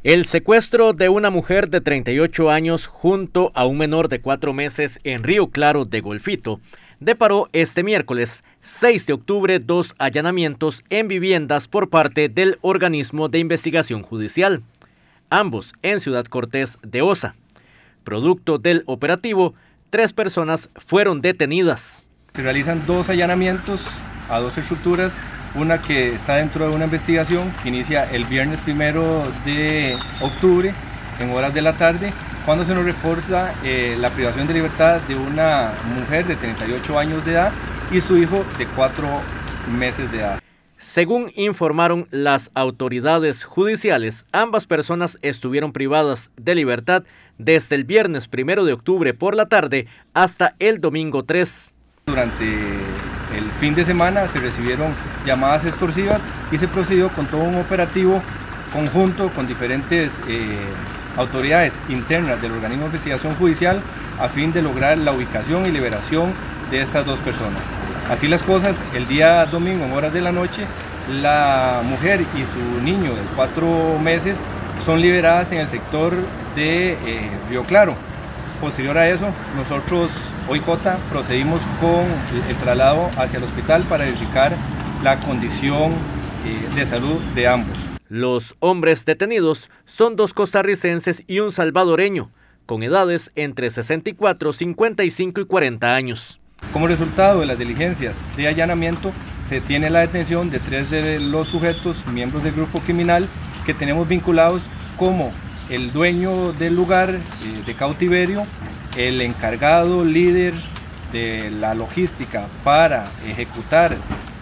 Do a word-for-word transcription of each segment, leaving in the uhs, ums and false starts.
El secuestro de una mujer de treinta y ocho años junto a un menor de cuatro meses en Río Claro de Golfito deparó este miércoles seis de octubre dos allanamientos en viviendas por parte del organismo de investigación judicial, ambos en Ciudad Cortés de Osa. Producto del operativo, tres personas fueron detenidas. Se realizan dos allanamientos a dos estructuras, una que está dentro de una investigación que inicia el viernes primero de octubre en horas de la tarde, cuando se nos reporta eh, la privación de libertad de una mujer de treinta y ocho años de edad y su hijo de cuatro meses de edad. Según informaron las autoridades judiciales, ambas personas estuvieron privadas de libertad desde el viernes primero de octubre por la tarde hasta el domingo tres. Durante el fin de semana se recibieron llamadas extorsivas y se procedió con todo un operativo conjunto con diferentes eh, autoridades internas del organismo de investigación judicial a fin de lograr la ubicación y liberación de estas dos personas. Así las cosas, el día domingo en horas de la noche, la mujer y su niño de cuatro meses son liberadas en el sector de eh, Río Claro. Posterior a eso, nosotros, O I J, procedimos con el traslado hacia el hospital para verificar la condición eh, de salud de ambos. Los hombres detenidos son dos costarricenses y un salvadoreño, con edades entre sesenta y cuatro, cincuenta y cinco y cuarenta años. Como resultado de las diligencias de allanamiento, se tiene la detención de tres de los sujetos, miembros del grupo criminal, que tenemos vinculados como el dueño del lugar eh, de cautiverio, el encargado líder de la logística para ejecutar eh,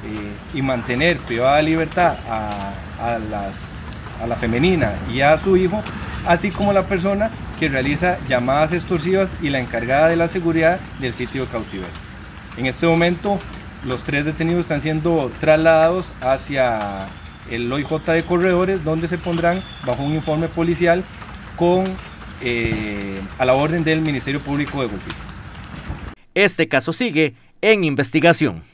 y mantener privada de libertad a, a, las, a la femenina y a su hijo, así como la persona que realiza llamadas extorsivas y la encargada de la seguridad del sitio de cautiverio. En este momento, los tres detenidos están siendo trasladados hacia el O I J de Corredores, donde se pondrán bajo un informe policial con, eh, a la orden del Ministerio Público de Golfito. Este caso sigue en investigación.